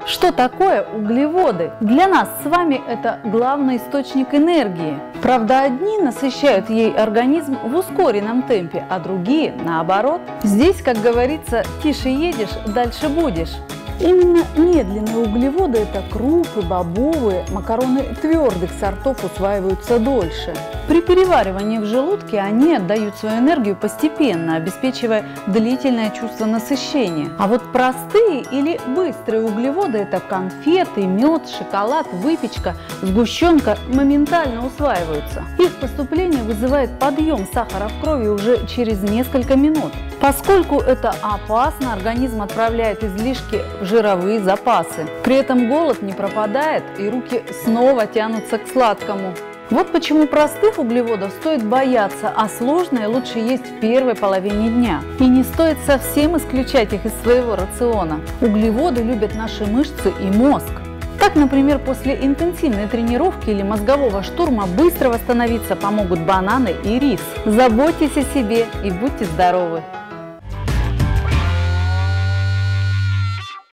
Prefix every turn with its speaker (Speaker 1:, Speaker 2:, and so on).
Speaker 1: Что такое углеводы? Для нас с вами это главный источник энергии. Правда, одни насыщают ей организм в ускоренном темпе, а другие наоборот. Здесь, как говорится, тише едешь, дальше будешь. Именно медленные углеводы – это крупы, бобовые, макароны твердых сортов усваиваются дольше. При переваривании в желудке они отдают свою энергию постепенно, обеспечивая длительное чувство насыщения. А вот простые или быстрые углеводы – это конфеты, мед, шоколад, выпечка, сгущенка – моментально усваиваются. Их поступление вызывает подъем сахара в крови уже через несколько минут. Поскольку это опасно, организм отправляет излишки в жировые запасы. При этом голод не пропадает и руки снова тянутся к сладкому. Вот почему простых углеводов стоит бояться, а сложные лучше есть в первой половине дня. И не стоит совсем исключать их из своего рациона. Углеводы любят наши мышцы и мозг. Так, например, после интенсивной тренировки или мозгового штурма быстро восстановиться помогут бананы и рис. Заботьтесь о себе и будьте здоровы!